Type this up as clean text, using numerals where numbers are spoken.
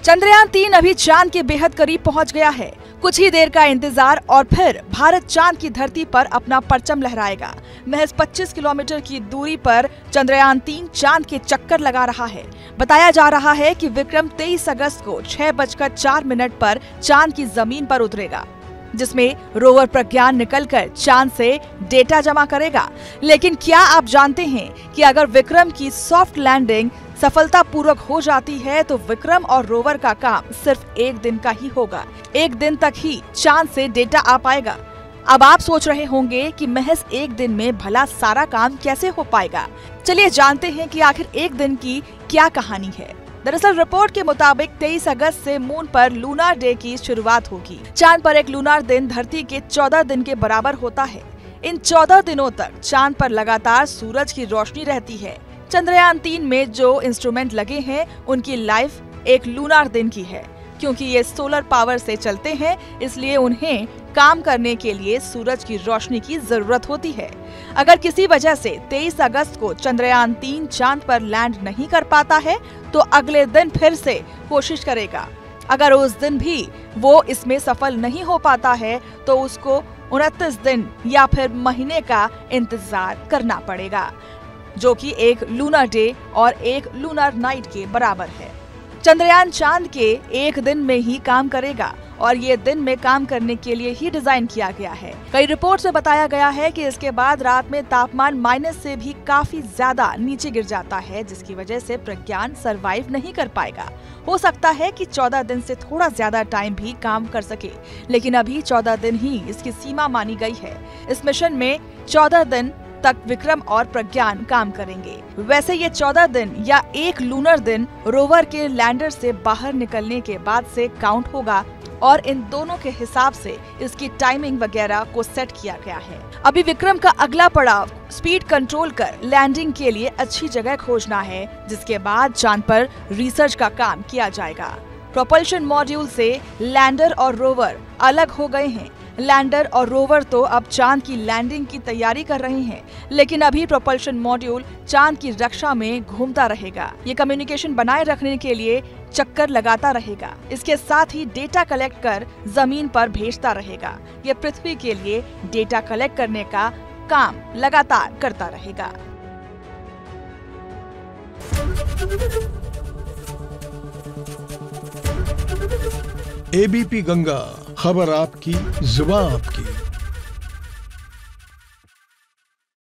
चंद्रयान-3 अभी चांद के बेहद करीब पहुंच गया है। कुछ ही देर का इंतजार और फिर भारत चांद की धरती पर अपना परचम लहराएगा। महज 25 किलोमीटर की दूरी पर चंद्रयान-3 चांद के चक्कर लगा रहा है। बताया जा रहा है कि विक्रम 23 अगस्त को 6:04 पर चांद की जमीन पर उतरेगा, जिसमें रोवर प्रज्ञान निकलकर चांद से डेटा जमा करेगा। लेकिन क्या आप जानते हैं कि अगर विक्रम की सॉफ्ट लैंडिंग सफलतापूर्वक हो जाती है तो विक्रम और रोवर का काम सिर्फ एक दिन का ही होगा। एक दिन तक ही चांद से डेटा आ पाएगा। अब आप सोच रहे होंगे कि महज एक दिन में भला सारा काम कैसे हो पाएगा। चलिए जानते हैं कि आखिर एक दिन की क्या कहानी है। दरअसल रिपोर्ट के मुताबिक 23 अगस्त से मून पर लूनार डे की शुरुआत होगी। चांद पर एक लूनार दिन धरती के 14 दिन के बराबर होता है। इन 14 दिनों तक चांद पर लगातार सूरज की रोशनी रहती है। चंद्रयान-3 में जो इंस्ट्रूमेंट लगे हैं उनकी लाइफ एक लूनार दिन की है। क्योंकि ये सोलर पावर से चलते हैं, इसलिए उन्हें काम करने के लिए सूरज की रोशनी की जरूरत होती है। अगर किसी वजह से 23 अगस्त को चंद्रयान-3 चांद पर लैंड नहीं कर पाता है तो अगले दिन फिर से कोशिश करेगा। अगर उस दिन भी वो इसमें सफल नहीं हो पाता है तो उसको 29 दिन या फिर महीने का इंतजार करना पड़ेगा, जो कि एक लूनार डे और एक लूनार नाइट के बराबर है। चंद्रयान चांद के एक दिन में ही काम करेगा और ये दिन में काम करने के लिए ही डिजाइन किया गया है। कई रिपोर्ट में बताया गया है कि इसके बाद रात में तापमान माइनस से भी काफी ज्यादा नीचे गिर जाता है, जिसकी वजह से प्रज्ञान सरवाइव नहीं कर पाएगा। हो सकता है कि 14 दिन से थोड़ा ज्यादा टाइम भी काम कर सके, लेकिन अभी 14 दिन ही इसकी सीमा मानी गई है। इस मिशन में 14 दिन तक विक्रम और प्रज्ञान काम करेंगे। वैसे ये 14 दिन या एक लूनर दिन रोवर के लैंडर से बाहर निकलने के बाद से काउंट होगा और इन दोनों के हिसाब से इसकी टाइमिंग वगैरह को सेट किया गया है। अभी विक्रम का अगला पड़ाव स्पीड कंट्रोल कर लैंडिंग के लिए अच्छी जगह खोजना है, जिसके बाद चांद पर रिसर्च का काम किया जाएगा। प्रोपल्शन मॉड्यूल से लैंडर और रोवर अलग हो गए हैं। लैंडर और रोवर तो अब चांद की लैंडिंग की तैयारी कर रहे हैं, लेकिन अभी प्रोपल्शन मॉड्यूल चांद की रक्षा में घूमता रहेगा। ये कम्युनिकेशन बनाए रखने के लिए चक्कर लगाता रहेगा। इसके साथ ही डेटा कलेक्ट कर जमीन पर भेजता रहेगा। ये पृथ्वी के लिए डेटा कलेक्ट करने का काम लगातार करता रहेगा। एबीपी गंगा, खबर आपकी, जुबान आपकी।